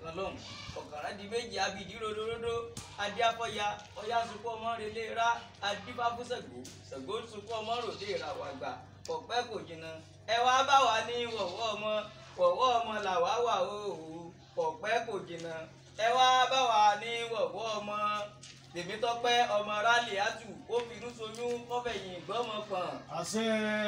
kan lọ́hùn ọ̀kàrà di méjì abìdí rodorodo adé afọ́ya ọya sunkún ọmọ relé ra adífá fún Ṣàngó sunkún ọmọ ròde ìràwọ̀ àgbà ọ̀pẹ́ kò jìnnà ẹ wá bá wa ní wọ̀wọ́ ọmọ làwa wà òòhù ọ̀pẹ́ kò jìnnà ẹ wá bá wa ní wọ̀wọ́ ọmọ Tèmítọ́pẹ́ ọmọ rálì àtù ó finú soyún fọ́fẹ̀yìn ìgbọ́mọ pọ̀n. àṣẹ.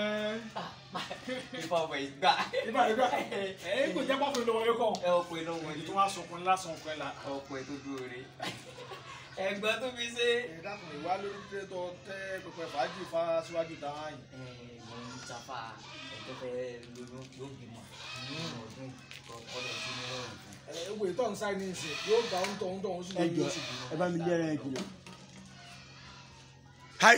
ìfọwọ́ ìgbà. ìgbà kò jẹ́ pọ́pọ́ ìlú wọlé kọ́. ẹ ọ̀pọ̀ ìlú wọlé. tó wá sunkún lásán ọkọ ẹ̀ la. ọ̀pọ̀ ètò dúró rè. ẹ̀gbọ́n tó fi ṣe. ẹ dákun ìwà lórí tẹ́ tó tẹ́ pẹpẹ fàájì fa síwájú dáhà yìí. mo ń sáfà ẹ̀tọ́ fẹ́ lóyún yóò bímọ ọdún ọ̀pọ̀lọpọ̀ sí ní ọ̀rùn fún. ewu ètò ọ̀n sáì ní ìsìn yóò gba ohun tó ohun sí lórí ìsìn. ẹ bá mi lẹ́rìn ẹ̀ jùlọ. Hi.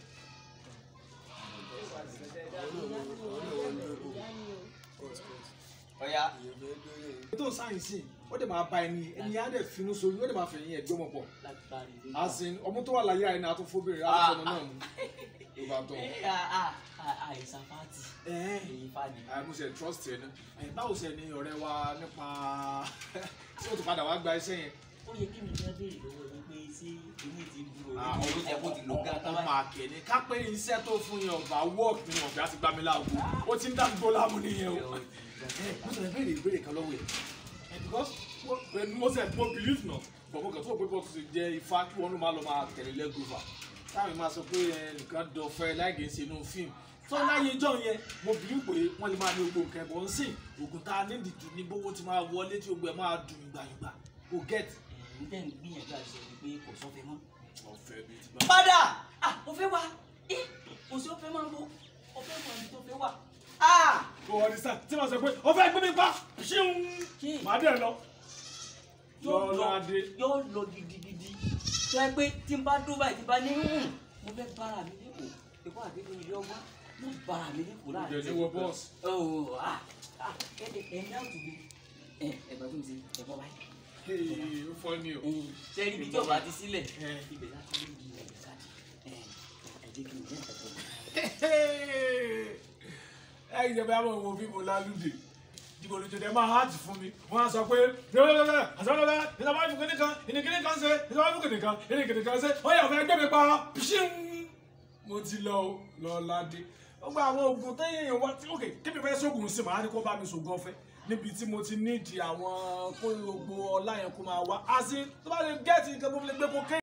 ọ̀ya. ètò sáyẹ̀nsì ó dẹ̀ máa bá ẹni á dẹ̀ finú sórí ó dẹ̀ máa fẹ̀yìn ẹ̀gbẹ́ ọmọ pọ̀. asin ọmọ tó wà láyé àyìn náà tó fóbìnrin á fọmọ náà mú ló bá tọ̀. àìsàn fáàtì èyí fàdí. mo ṣe trust ẹ náà báwo ṣe ni ọ̀rẹ́ wa nípa tí o ti padà wá gba iṣẹ́ yẹn. ó yẹ kí mi fẹ́ béèrè lọ́wọ́ mi pé ṣé èmi ti dúró ní ẹ kó ti lò gán tábà. ọmọ àkẹ́ni ká pé iṣẹ́ tó fún yẹn ọba wọ́ọ̀kì ni ọ̀gá ti gbá mi láàbù ó ti ń dá gbó láàmú nìyẹn o. mo ṣe béèrè ìbéèrè kan lọ́wọ́ ẹ̀ because mo ṣe mo believe náà bọ̀bọ̀ kan tó pé bọ́ọ̀tù ti jẹ́ ifá kí wọ́n ló máa lọ máa tẹ̀lé lẹ́gùfà táwọn máa sọ pé nǹkan dọ̀fẹ́ láìgé ṣe inú fíìmù tó láyé ìjọ yẹn mo bìí pé wọ́n lè máa ní gbogbo nǹkan ẹ̀bọ̀ ń sìn ògùn tá a ní ìdìjú ní bówó ti máa wọlé tí gbogbo ẹ̀ máa dùn ìgbàyìngbà kò get. èyí tẹ̀ ń gbìyànjú àti sọ pé kò sọ́fẹ́ mọ́. ọ̀fẹ́ bíi ti bá. padà ọ̀fẹ́ wa kò sí ọ̀fẹ́ máa ń bọ̀ ọ̀fẹ́ máa ń tó fẹ́ wà. kò wọ́n ní sá tí wọ́n sọ pé ọ̀fẹ́ gbé mi pa ṣíun màá dẹ̀ lọ. yóò lọ gidigidi tó yẹ pé tí n bá dúró báyìí tí n bá ní mo fẹ́ bára mi nípò èkó àdéhùn ilé ọgbọ́n mo bára mi nípò láàrin. ìjọ ní wọ bọ́ọ̀sì. ẹni àtù mi ẹ̀gbọ́n tó ń ṣe ẹ̀gbọ́n báyìí. ó fọ́ ni o. sẹ́yìn ibi tí ọba ti sílẹ̀ ibẹ̀ láti lè di ẹ̀gbẹ́ sáàdì ẹ̀jẹ̀ kí n jẹ́ ẹ̀gbọ́n. ìjọba àwọn ohun fíìmù lálùdè dìbò lójú dẹ máa hàtì fún mi wọn á sọ pé lọ́wọ́lọ́wọ́ àsọ́lọ́wọ́ ìjọba ìfúnkìnì kan ìnìkìnì kan ṣe ìjọba ìfúnkìnì kan ìnìkìnì kan ṣe ó yẹ ọ̀fẹ́ gbé mi pa mo ti lọ ládé ó gba àwọn oògùn téèyàn wá tí òkè kébì fẹ́ sóògùn sí màá ní kó bá mi sògùn ọ̀fẹ́ níbi tí mo ti nídìí àwọn kó gbogbo ọlá yẹn kó máa wá àti tó bá lè gẹ́ẹ̀tì nǹkan tó fi lè gbé kó ké.